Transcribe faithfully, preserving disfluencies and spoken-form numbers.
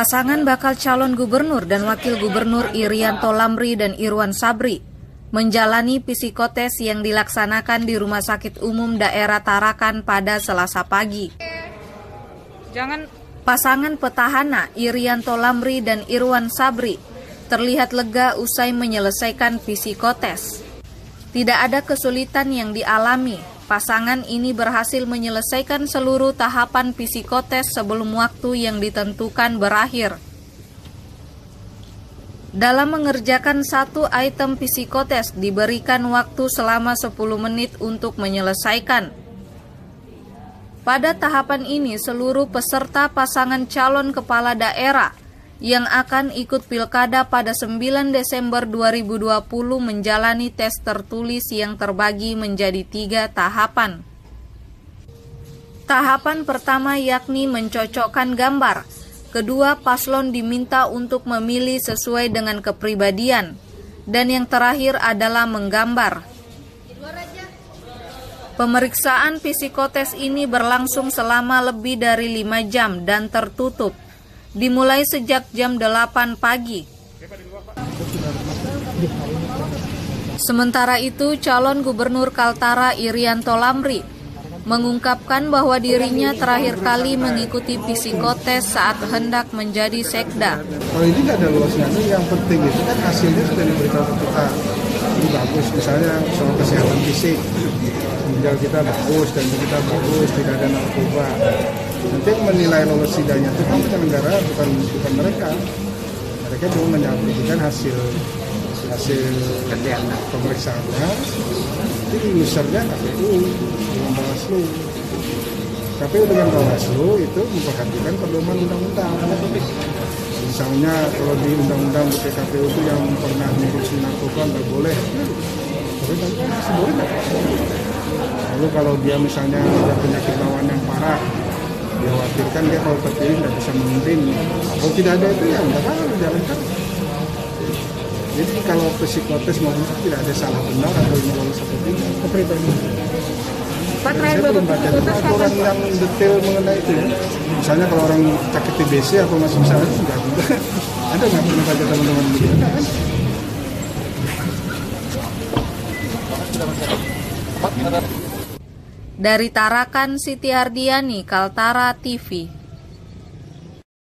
Pasangan bakal calon gubernur dan wakil gubernur Irianto Lamri dan Irwan Sabri menjalani psikotes yang dilaksanakan di Rumah Sakit Umum Daerah Tarakan pada Selasa pagi. Jangan pasangan petahana Irianto Lamri dan Irwan Sabri terlihat lega usai menyelesaikan psikotes. Tidak ada kesulitan yang dialami. Pasangan ini berhasil menyelesaikan seluruh tahapan psikotes sebelum waktu yang ditentukan berakhir. Dalam mengerjakan satu item psikotes diberikan waktu selama sepuluh menit untuk menyelesaikan. Pada tahapan ini seluruh peserta pasangan calon kepala daerah yang akan ikut pilkada pada sembilan Desember dua ribu dua puluh menjalani tes tertulis yang terbagi menjadi tiga tahapan. Tahapan pertama yakni mencocokkan gambar. Kedua, paslon diminta untuk memilih sesuai dengan kepribadian. Dan yang terakhir adalah menggambar. Pemeriksaan psikotes ini berlangsung selama lebih dari lima jam dan tertutup. Dimulai sejak jam delapan pagi. Sementara itu, calon gubernur Kaltara Irianto Lamri mengungkapkan bahwa dirinya terakhir kali mengikuti psikotes saat hendak menjadi sekda. Kalau ini nggak ada luasnya, yang penting itu kan hasilnya sudah diberitahu ke kita. Ini bagus, misalnya soal kesehatan fisik, ginjal kita bagus, dan kita bagus, tidak ada narkoba. Nanti menilai lolos sidangnya itu kan penyelenggara, bukan bukan mereka. Mereka cuma menyampaikan hasil hasil pemeriksaannya. Itu usernya K P U dengan Bawaslu. K P U dengan Bawaslu itu memperhatikan pedoman undang-undang. Misalnya kalau di undang-undang B P K P U itu yang pernah mengkonsumsi narkoba nggak boleh. Tapi kan masih boleh nggak? Lalu kalau dia misalnya ada penyakit bawaan yang parah, dikhawatirkan dia kalau terpilih tidak bisa memimpin. Kalau tidak ada itu ya nggak apa-apa dijalankan. Jadi kalau psikotes maupun tidak ada salah benar atau ini lolos seperti itu. Pak, saya belum baca aturan yang detail mengenai itu ya. Misalnya kalau orang sakit T B C atau masih misalnya itu enggak juga. Ada nggak pernah baca teman-teman begitu kan? Dari Tarakan, Siti Hardiani, Kaltara T V.